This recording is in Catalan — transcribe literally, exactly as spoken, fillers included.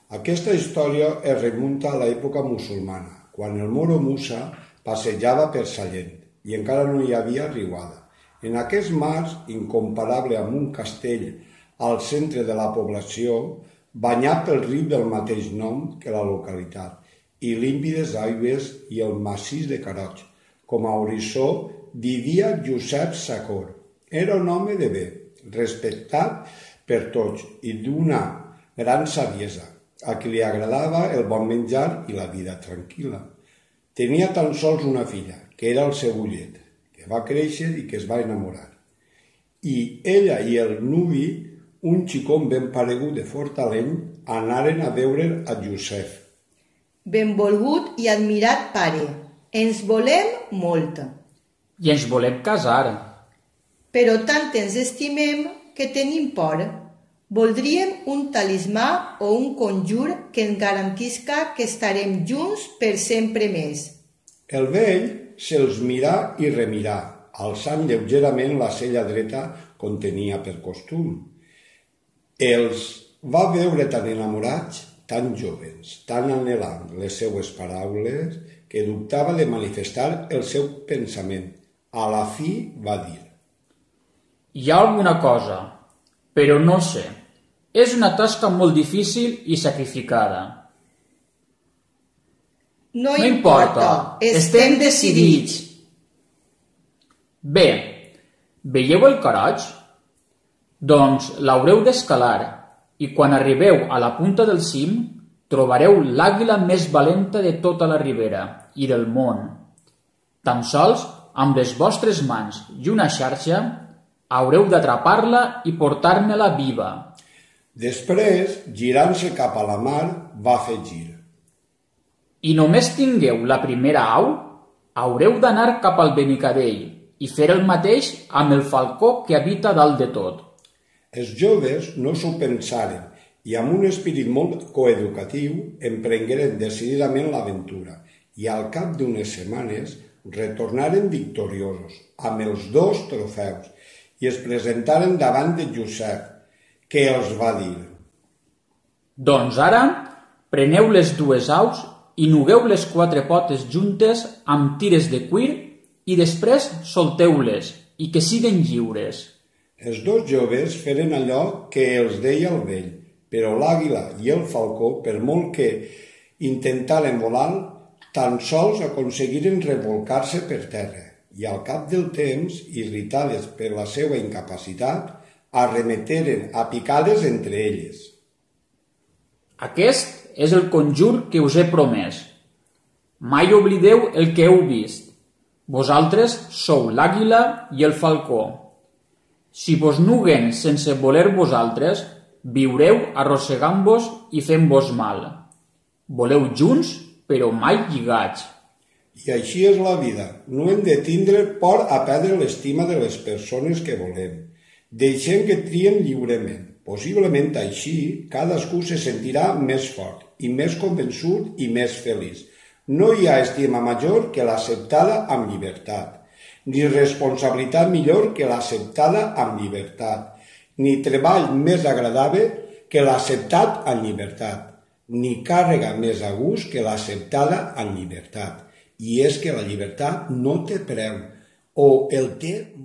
Aquesta història es remunta a l'època musulmana, quan el moro Musa passejava per Sallent i encara no hi havia riuada. En aquest mar, incomparable amb un castell al centre de la població, banyat pel riu del mateix nom que la localitat, i límpides aigües i el massís de Caroig, com a horitzó vivia Josep Sacor. Era un home de bé, respectat per tots i d'una gran saviesa, a qui li agradava el bon menjar i la vida tranquil·la. Tenia tan sols una filla, que era el seu ullet, que va créixer i que es va enamorar. I ella i el nuvi, un xicón ben paregut de Fortaleny, anaren a veure a Josep. Benvolgut i admirat pare, ens volem molt. I ens volem casar. Però tant ens estimem que tenim por. Voldríem un talismà o un conjur que ens garantisca que estarem junts per sempre més. El vell se'ls mirà i remirà, alçant lleugerament la cella dreta com tenia per costum. Els va veure tan enamorats, tan joves, tan anhelant les seues paraules, que dubtava de manifestar el seu pensament. A la fi va dir: Hi ha alguna cosa, però no sé. És una tasca molt difícil i sacrificada. No, no importa, estem decidits. Bé, veieu el Caroig? Doncs l'haureu d'escalar i quan arribeu a la punta del cim trobareu l'àguila més valenta de tota la ribera i del món. Tan sols amb les vostres mans i una xarxa haureu d'atrapar-la i portar-me-la viva. Després, girant-se cap a la mar, va fer gir. I només tingueu la primera au, haureu d'anar cap al Benicadell i fer el mateix amb el falcó que habita dalt de tot. Els joves no s'ho pensaren i amb un espírit molt coeducatiu emprengueren decididament l'aventura i al cap d'unes setmanes retornaren victoriosos amb els dos trofeus i es presentaren davant de Josep, que els va dir: Doncs ara preneu les dues aus i nugueu les quatre potes juntes amb tires de cuir i després solteu-les i que siguen lliures. Els dos joves feren allò que els deia el vell, però l'àguila i el falcó, per molt que intentaren volar, tan sols aconseguiren revolcar-se per terra i al cap del temps, irritades per la seva incapacitat, arremeteren a picades entre elles. Aquest és el conjur que us he promès. Mai oblideu el que heu vist. Vosaltres sou l'àguila i el falcó. Si vos nuguen sense voler vosaltres, viureu arrossegant-vos i fent-vos mal. Voleu junts, però mai lligats. I així és la vida. No hem de tindre por a perdre l'estima de les persones que volem. Deixem que trien lliurement. Possiblement així, cadascú se sentirà més fort i més convençut i més feliç. No hi ha estima major que l'acceptada amb llibertat, ni responsabilitat millor que l'acceptada amb llibertat, ni treball més agradable que l'acceptat amb llibertat, ni càrrega més a gust que l'acceptada amb llibertat. I és que la llibertat no té preu, o el té